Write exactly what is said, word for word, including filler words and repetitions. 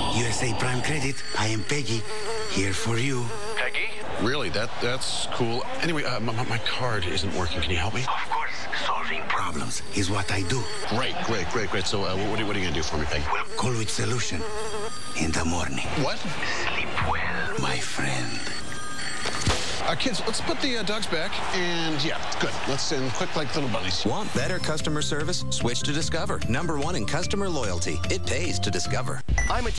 U S A Prime Credit. I am Peggy. Here for you. Peggy? Really? That that's cool. Anyway, uh, my, my card isn't working. Can you help me? Of course. Solving Problems is what I do. Great, great, great, great. So uh, what, are, what are you going to do for me, Peggy? Well, Call with solution in the morning. What? sleep well. My friend. Uh, kids, let's put the uh, dogs back. And yeah, good. Let's in quick like little bunnies. Want better customer service? Switch to Discover. Number one in customer loyalty. It pays to Discover. I'm a